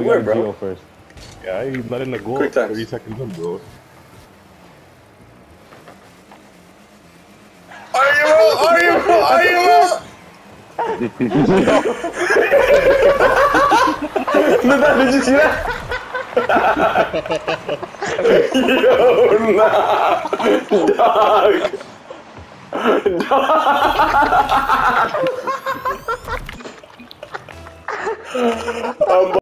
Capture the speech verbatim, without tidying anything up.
we where, gotta bro? Geo first. Yeah, he's letting the goal Quick times. thirty seconds in, bro. Are you bro? Are you bro? Are you bro? Bentar, did you see that? Yo, nah. Dog. Dog.